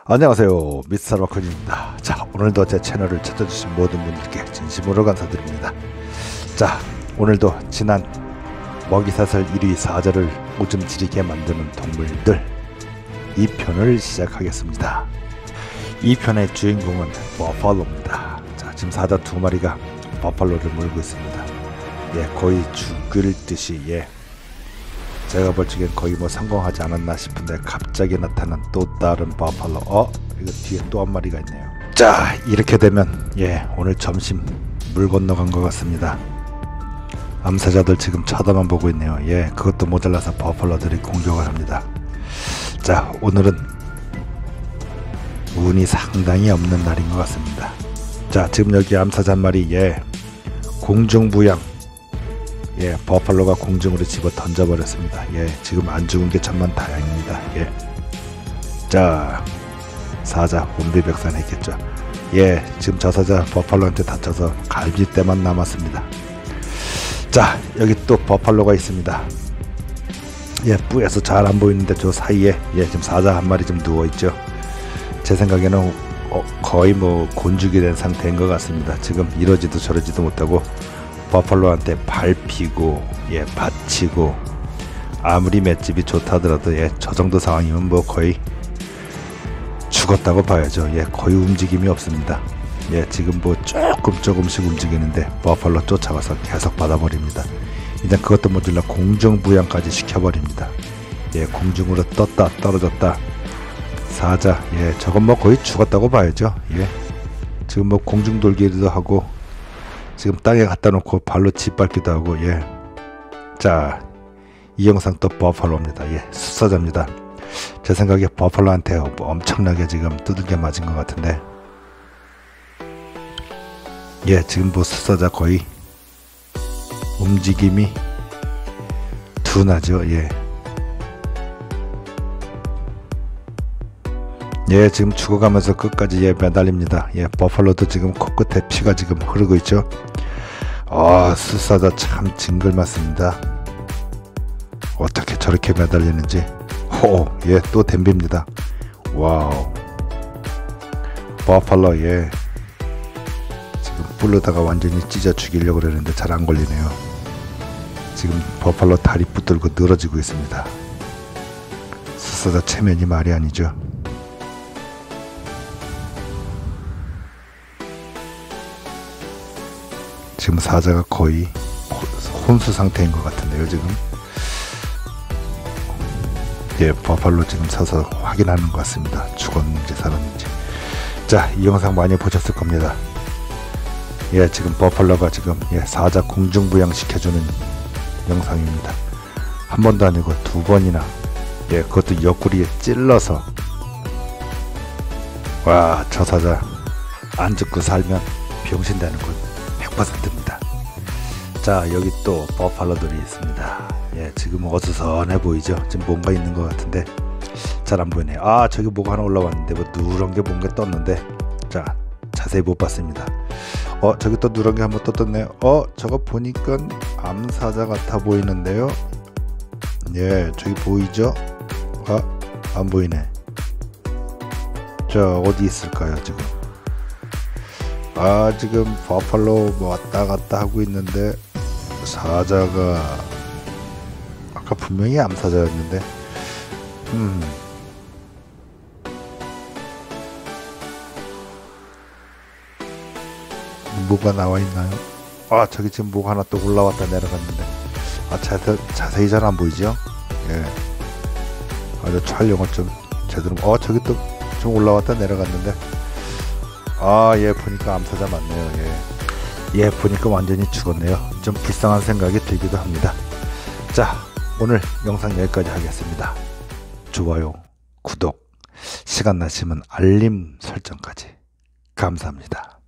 안녕하세요, 미스터 러큰입니다. 자, 오늘도 제 채널을 찾아주신 모든 분들께 진심으로 감사드립니다. 자, 오늘도 지난 먹이사슬 1위 사자를 오줌 지리게 만드는 동물들 2편을 시작하겠습니다. 2편의 주인공은 버팔로입니다. 자, 지금 사자 2마리가 버팔로를 몰고 있습니다. 예, 거의 죽을 듯이, 제가 볼 적엔 거의 성공하지 않았나 싶은데 갑자기 나타난 또 다른 버팔로. 이거 뒤에 또 한 마리가 있네요. 자, 이렇게 되면 오늘 점심 물 건너간 것 같습니다. 암사자들 지금 쳐다만 보고 있네요. 그것도 모자라서 버팔로들이 공격을 합니다. 자, 오늘은 운이 상당히 없는 날인 것 같습니다. 자, 지금 여기 암사자 한 마리 공중부양, 버팔로가 공중으로 집어 던져버렸습니다. 지금 안 죽은 게 천만 다행입니다. 자, 사자 온비백산했겠죠. 지금 저 사자 버팔로한테 다쳐서 갈비뼈만 남았습니다. 자, 여기 또 버팔로가 있습니다. 뿌에서 잘 안 보이는데 저 사이에 지금 사자 한 마리 좀 누워있죠. 제 생각에는 거의 곤죽이 된 상태인 것 같습니다. 지금 이러지도 저러지도 못하고 버팔로한테 밟히고 받치고, 아무리 맷집이 좋다더라도 저 정도 상황이면 거의 죽었다고 봐야죠. 거의 움직임이 없습니다. 지금 조금씩 움직이는데 버팔로 쫓아가서 계속 받아버립니다. 일단 그것도 모자라 공중부양까지 시켜버립니다. 공중으로 떴다 떨어졌다. 사자 저건 거의 죽었다고 봐야죠. 지금 공중돌기도 하고 지금 땅에 갖다 놓고 발로 짓밟기도 하고. 자, 이 영상 또 버팔로입니다. 숫사자입니다. 제 생각에 버팔로한테 엄청나게 지금 두들겨 맞은 것 같은데, 지금 숫사자 거의 움직임이 둔하죠. 지금 죽어가면서 끝까지 매달립니다. 버팔로도 지금 코끝에 피가 지금 흐르고 있죠. 숫사자 참 징글맞습니다. 어떻게 저렇게 매달리는지. 또 덤빕니다. 와우, 버팔로 지금 뿔로다가 완전히 찢어 죽이려고 그러는데 잘 안 걸리네요. 지금 버팔로 다리 붙들고 늘어지고 있습니다. 숫사자 체면이 말이 아니죠. 지금 사자가 거의 혼수 상태인 것 같은데요. 지금 버팔로 지금 서서 확인하는 것 같습니다. 죽었는지 살았는지. 자, 이 영상 많이 보셨을 겁니다. 지금 버팔로가 지금 사자 공중부양 시켜주는 영상입니다. 한 번도 아니고 2번이나, 그것도 옆구리에 찔러서. 와, 저 사자 안 죽고 살면 병신 되는 건 100%입니다. 자, 여기 또 버팔로들이 있습니다. 지금 어수선해 보이죠. 지금 뭔가 있는 것 같은데 잘 안 보이네요. 저기 뭐가 하나 올라왔는데 누런 게 뭔가 떴는데, 자, 자세히 못 봤습니다. 저기 또 누런 게 한번 또 떴네요. 저거 보니까 암사자 같아 보이는데요. 저기 보이죠? 안 보이네. 저 어디 있을까요 지금? 지금 버팔로 왔다 갔다 하고 있는데 사자가 아까 분명히 암사자였는데, 뭐가 나와 있나요? 저기 지금 뭐가 하나 또 올라왔다 내려갔는데, 자세히 잘 안 보이죠? 촬영을 좀 제대로. 저기 또 좀 올라왔다 내려갔는데, 보니까 암사자 맞네요. 보니까 완전히 죽었네요. 좀 불쌍한 생각이 들기도 합니다. 자, 오늘 영상 여기까지 하겠습니다. 좋아요, 구독, 시간 나시면 알림 설정까지 감사합니다.